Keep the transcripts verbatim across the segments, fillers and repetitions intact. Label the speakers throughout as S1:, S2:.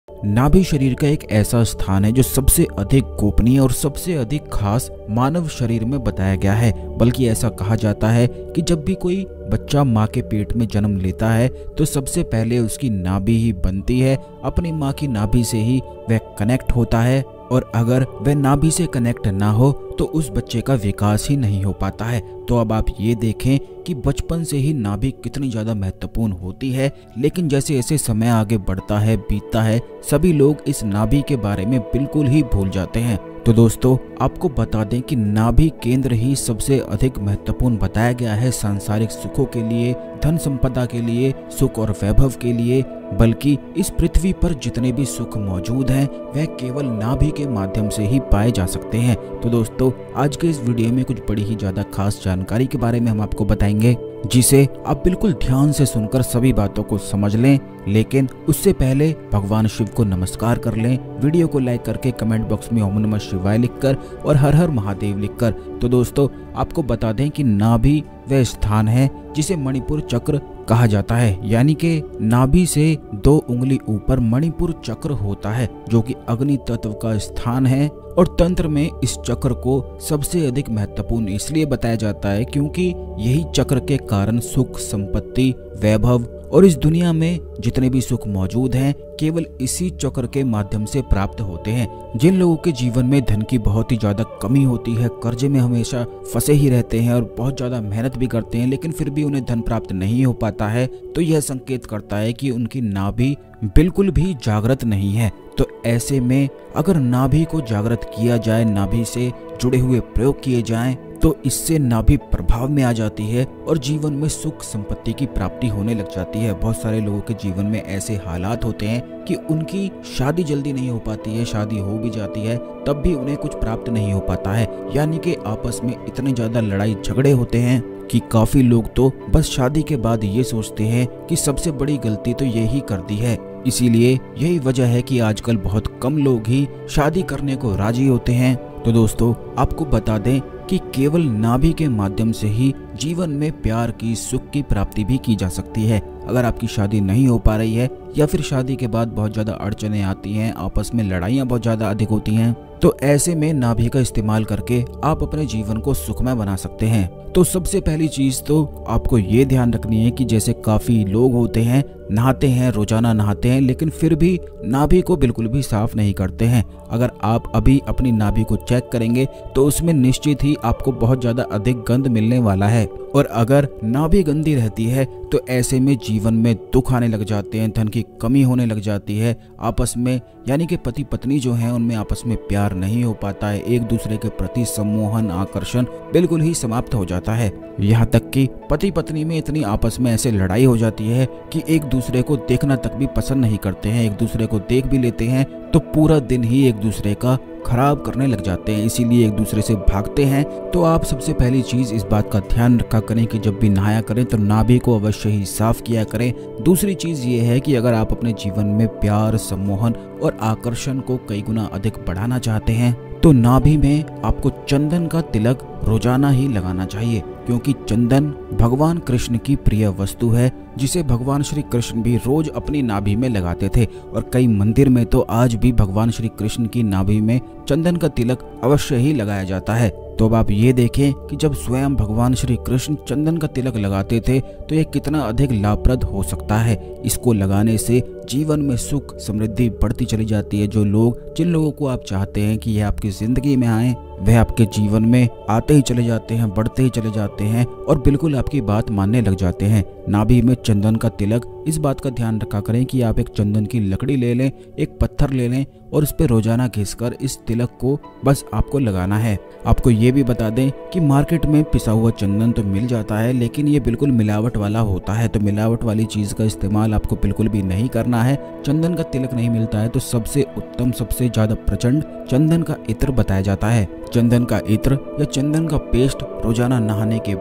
S1: नाभि शरीर का एक ऐसा स्थान है जो सबसे अधिक गोपनीय और सबसे अधिक खास मानव शरीर में बताया गया है। बल्कि ऐसा कहा जाता है कि जब भी कोई बच्चा माँ के पेट में जन्म लेता है तो सबसे पहले उसकी नाभि ही बनती है। अपनी माँ की नाभि से ही वह कनेक्ट होता है और अगर वह नाभि से कनेक्ट ना हो तो उस बच्चे का विकास ही नहीं हो पाता है। तो अब आप ये देखें कि बचपन से ही नाभि कितनी ज़्यादा महत्वपूर्ण होती है, लेकिन जैसे जैसे समय आगे बढ़ता है, बीतता है, सभी लोग इस नाभि के बारे में बिल्कुल ही भूल जाते हैं। तो दोस्तों, आपको बता दें कि नाभि केंद्र ही सबसे अधिक महत्वपूर्ण बताया गया है सांसारिक सुखों के लिए, धन संपदा के लिए, सुख और वैभव के लिए। बल्कि इस पृथ्वी पर जितने भी सुख मौजूद हैं वह केवल नाभि के माध्यम से ही पाए जा सकते हैं। तो दोस्तों, आज के इस वीडियो में कुछ बड़ी ही ज्यादा खास जानकारी के बारे में हम आपको बताएंगे, जिसे आप बिल्कुल ध्यान से सुनकर सभी बातों को समझ लें। लेकिन उससे पहले भगवान शिव को नमस्कार कर लें, वीडियो को लाइक करके कमेंट बॉक्स में ओम नमः शिवाय लिखकर और हर हर महादेव लिखकर। तो दोस्तों, आपको बता दें कि नाभि वह स्थान है जिसे मणिपुर चक्र कहा जाता है, यानी कि नाभि से दो उंगली ऊपर मणिपुर चक्र होता है, जो कि अग्नि तत्व का स्थान है। और तंत्र में इस चक्र को सबसे अधिक महत्वपूर्ण इसलिए बताया जाता है क्योंकि यही चक्र के कारण सुख, संपत्ति, वैभव और इस दुनिया में जितने भी सुख मौजूद हैं केवल इसी चक्र के माध्यम से प्राप्त होते हैं। जिन लोगों के जीवन में धन की बहुत ही ज्यादा कमी होती है, कर्जे में हमेशा फंसे ही रहते हैं और बहुत ज्यादा मेहनत भी करते हैं, लेकिन फिर भी उन्हें धन प्राप्त नहीं हो पाता है, तो यह संकेत करता है कि उनकी नाभि बिल्कुल भी जागृत नहीं है। तो ऐसे में अगर नाभि को जागृत किया जाए, नाभि से जुड़े हुए प्रयोग किए जाएं, तो इससे नाभि प्रभाव में आ जाती है और जीवन में सुख संपत्ति की प्राप्ति होने लग जाती है। बहुत सारे लोगों के जीवन में ऐसे हालात होते हैं कि उनकी शादी जल्दी नहीं हो पाती है, शादी हो भी जाती है तब भी उन्हें कुछ प्राप्त नहीं हो पाता है, यानी कि आपस में इतने ज्यादा लड़ाई झगड़े होते हैं कि काफी लोग तो बस शादी के बाद ये सोचते हैं कि सबसे बड़ी गलती तो यही कर दी है। इसीलिए यही वजह है कि आजकल बहुत कम लोग ही शादी करने को राजी होते हैं। तो दोस्तों, आपको बता दें कि केवल नाभि के माध्यम से ही जीवन में प्यार की, सुख की प्राप्ति भी की जा सकती है। अगर आपकी शादी नहीं हो पा रही है या फिर शादी के बाद बहुत ज्यादा अड़चने आती हैं, आपस में लड़ाइयाँ बहुत ज्यादा अधिक होती हैं, तो ऐसे में नाभि का इस्तेमाल करके आप अपने जीवन को सुखमय बना सकते हैं। तो सबसे पहली चीज तो आपको ये ध्यान रखनी है कि जैसे काफी लोग होते हैं, नहाते हैं, रोजाना नहाते हैं, लेकिन फिर भी नाभि को बिल्कुल भी साफ नहीं करते हैं। अगर आप अभी अपनी नाभि को चेक करेंगे तो उसमें निश्चित ही आपको बहुत ज्यादा अधिक गंध मिलने वाला है। और अगर नाभि गंदी रहती है तो ऐसे में जीवन में दुख आने लग जाते हैं, धन की कमी होने लग जाती है, आपस में यानी कि पति पत्नी जो हैं उनमें आपस में प्यार नहीं हो पाता है, एक दूसरे के प्रति सम्मोहन, आकर्षण बिल्कुल ही समाप्त हो जाता है। यहाँ तक कि पति पत्नी में इतनी आपस में ऐसे लड़ाई हो जाती है कि एक दूसरे को देखना तक भी पसंद नहीं करते हैं। एक दूसरे को देख भी लेते हैं तो पूरा दिन ही एक दूसरे का खराब करने लग जाते हैं, इसीलिए एक दूसरे से भागते हैं। तो आप सबसे पहली चीज इस बात का ध्यान रखा करें कि जब भी नहाया करें तो नाभि को अवश्य ही साफ किया करें। दूसरी चीज ये है कि अगर आप अपने जीवन में प्यार, सम्मोहन और आकर्षण को कई गुना अधिक बढ़ाना चाहते हैं तो नाभि में आपको चंदन का तिलक रोजाना ही लगाना चाहिए, क्योंकि चंदन भगवान कृष्ण की प्रिय वस्तु है, जिसे भगवान श्री कृष्ण भी रोज अपनी नाभि में लगाते थे। और कई मंदिर में तो आज भी भगवान श्री कृष्ण की नाभि में चंदन का तिलक अवश्य ही लगाया जाता है। तो अब आप ये देखें कि जब स्वयं भगवान श्री कृष्ण चंदन का तिलक लगाते थे तो यह कितना अधिक लाभप्रद हो सकता है। इसको लगाने से जीवन में सुख, समृद्धि बढ़ती चली जाती है। जो लोग जिन लोगों को आप चाहते हैं कि यह आपकी जिंदगी में आए, वह आपके जीवन में आते ही चले जाते हैं, बढ़ते ही चले जाते हैं और बिल्कुल आपकी बात मानने लग जाते हैं। नाभि में चंदन का तिलक, इस बात का ध्यान रखा करें कि आप एक चंदन की लकड़ी ले लें, एक पत्थर ले लें और उस पर रोजाना घिसकर इस तिलक को बस आपको लगाना है। आपको ये भी बता दें कि मार्केट में पिसा हुआ चंदन तो मिल जाता है, लेकिन ये बिल्कुल मिलावट वाला होता है, तो मिलावट वाली चीज का इस्तेमाल आपको बिल्कुल भी नहीं करना है। चंदन का तिलक नहीं मिलता है तो सबसे उत्तम, सबसे ज्यादा प्रचंड चंदन का इत्र बताया जाता है। चंदन का इत्र या चंदन का पेस्ट रोजाना नहाने के बाद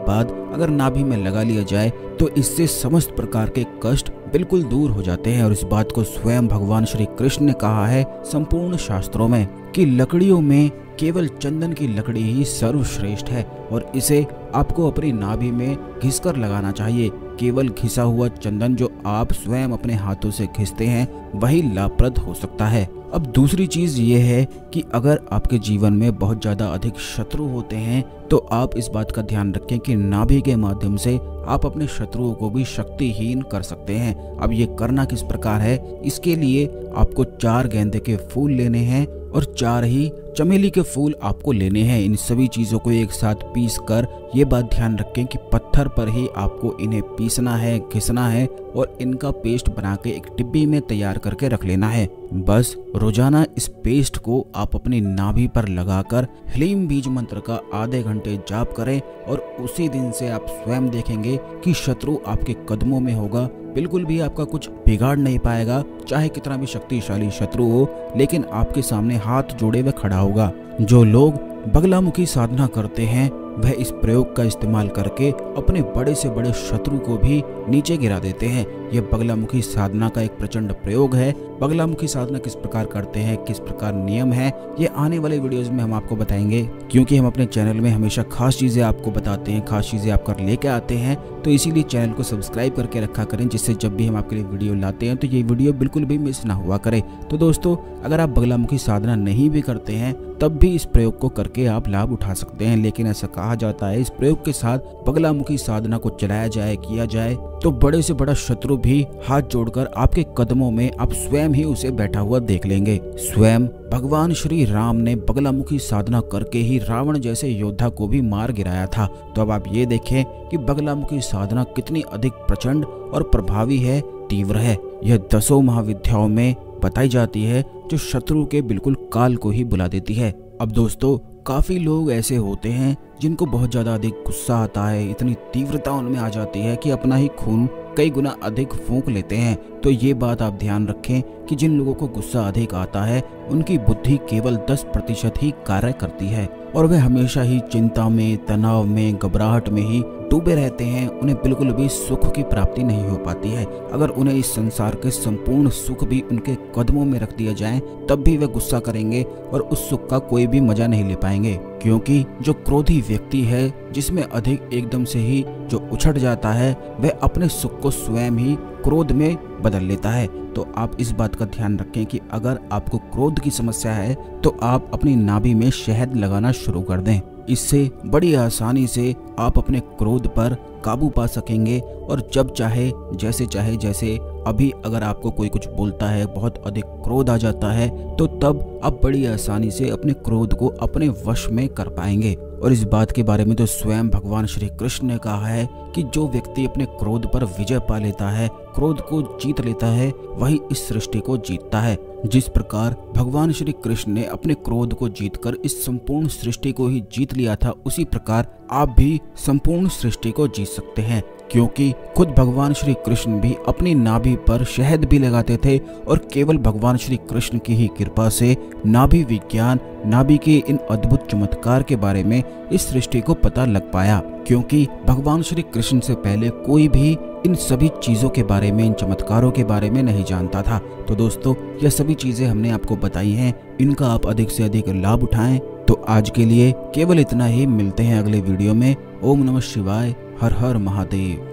S1: अगर नाभि में लगा लिया जाए तो इससे समस्त प्रकार के कष्ट बिल्कुल दूर हो जाते हैं। और इस बात को स्वयं भगवान श्री कृष्ण ने कहा है संपूर्ण शास्त्रों में कि लकड़ियों में केवल चंदन की लकड़ी ही सर्वश्रेष्ठ है और इसे आपको अपनी नाभि में घिसकर लगाना चाहिए। केवल घिसा हुआ चंदन जो आप स्वयं अपने हाथों से घिसते हैं वही लाभप्रद हो सकता है। अब दूसरी चीज ये है कि अगर आपके जीवन में बहुत ज्यादा अधिक शत्रु होते हैं तो आप इस बात का ध्यान रखें कि नाभि के माध्यम से आप अपने शत्रुओं को भी शक्तिहीन कर सकते हैं। अब ये करना किस प्रकार है, इसके लिए आपको चार गेंदे के फूल लेने हैं और चार ही चमेली के फूल आपको लेने हैं। इन सभी चीजों को एक साथ पीस कर ये बात ध्यान रखें कि पत्थर पर ही आपको इन्हें पीसना है, घिसना है और इनका पेस्ट बना के एक डिब्बी में तैयार करके रख लेना है। बस रोजाना इस पेस्ट को आप अपनी नाभि पर लगाकर ह्लीम बीज मंत्र का आधे घंटे जाप करें और उसी दिन से आप स्वयं देखेंगे कि शत्रु आपके कदमों में होगा, बिल्कुल भी आपका कुछ बिगाड़ नहीं पाएगा। चाहे कितना भी शक्तिशाली शत्रु हो, लेकिन आपके सामने हाथ जोड़े हुए खड़ा होगा। जो लोग बगलामुखी साधना करते हैं वह इस प्रयोग का इस्तेमाल करके अपने बड़े से बड़े शत्रु को भी नीचे गिरा देते हैं। यह बगलामुखी साधना का एक प्रचंड प्रयोग है। बगलामुखी साधना किस प्रकार करते हैं, किस प्रकार नियम है, ये आने वाले वीडियोस में हम आपको बताएंगे, क्योंकि हम अपने चैनल में हमेशा खास चीजें आपको बताते हैं, खास चीजें आप कर लेके आते हैं। तो इसीलिए चैनल को सब्सक्राइब करके रखा करें, जिससे जब भी हम आपके लिए वीडियो लाते हैं तो ये वीडियो बिल्कुल भी मिस ना हुआ करे। तो दोस्तों, अगर आप बगलामुखी साधना नहीं भी करते हैं तब भी इस प्रयोग को करके आप लाभ उठा सकते हैं। लेकिन ऐसा कहा जाता है इस प्रयोग के साथ बगलामुखी साधना को चलाया जाए, किया जाए तो बड़े से बड़ा शत्रु भी हाथ जोड़कर आपके कदमों में आप स्वयं ही उसे बैठा हुआ देख लेंगे। स्वयं भगवान श्री राम ने बगलामुखी साधना करके ही रावण जैसे योद्धा को भी मार गिराया था। तो अब आप ये देखें कि बगलामुखी साधना कितनी अधिक प्रचंड और प्रभावी है, तीव्र है। यह दसों महाविद्याओं में बताई जाती है जो शत्रु के बिल्कुल काल को ही बुला देती है। अब दोस्तों, काफी लोग ऐसे होते हैं जिनको बहुत ज्यादा अधिक गुस्सा आता है, इतनी तीव्रता उनमें आ जाती है कि अपना ही खून कई गुना अधिक फूंक लेते हैं। तो ये बात आप ध्यान रखें कि जिन लोगों को गुस्सा अधिक आता है उनकी बुद्धि केवल दस प्रतिशत ही कार्य करती है और वे हमेशा ही चिंता में, तनाव में, घबराहट में ही डूबे रहते हैं। उन्हें बिल्कुल भी सुख की प्राप्ति नहीं हो पाती है। अगर उन्हें इस संसार के संपूर्ण सुख भी उनके कदमों में रख दिया जाए तब भी वे गुस्सा करेंगे और उस सुख का कोई भी मजा नहीं ले पाएंगे, क्योंकि जो क्रोधी व्यक्ति है, जिसमें अधिक एकदम से ही जो उछट जाता है, वह अपने सुख को स्वयं ही क्रोध में बदल लेता है। तो आप इस बात का ध्यान रखें कि अगर आपको क्रोध की समस्या है तो आप अपनी नाभि में शहद लगाना शुरू कर दें। इससे बड़ी आसानी से आप अपने क्रोध पर काबू पा सकेंगे और जब चाहे, जैसे चाहे, जैसे अभी अगर आपको कोई कुछ बोलता है, बहुत अधिक क्रोध आ जाता है, तो तब आप बड़ी आसानी से अपने क्रोध को अपने वश में कर पाएंगे। और इस बात के बारे में तो स्वयं भगवान श्री कृष्ण ने कहा है कि जो व्यक्ति अपने क्रोध पर विजय पा लेता है, क्रोध को जीत लेता है, वही इस सृष्टि को जीतता है। जिस प्रकार भगवान श्री कृष्ण ने अपने क्रोध को जीतकर इस संपूर्ण सृष्टि को ही जीत लिया था, उसी प्रकार आप भी संपूर्ण सृष्टि को जीत सकते हैं, क्योंकि खुद भगवान श्री कृष्ण भी अपनी नाभि पर शहद भी लगाते थे और केवल भगवान श्री कृष्ण की ही कृपा से नाभि विज्ञान, नाभि के इन अद्भुत चमत्कार के बारे में इस सृष्टि को पता लग पाया, क्योंकि भगवान श्री कृष्ण से पहले कोई भी इन सभी चीजों के बारे में, इन चमत्कारों के बारे में नहीं जानता था। तो दोस्तों, यह सभी चीजें हमने आपको बताई हैं, इनका आप अधिक से अधिक लाभ उठाएं। तो आज के लिए केवल इतना ही, मिलते हैं अगले वीडियो में। ओम नमः शिवाय, हर हर महादेव।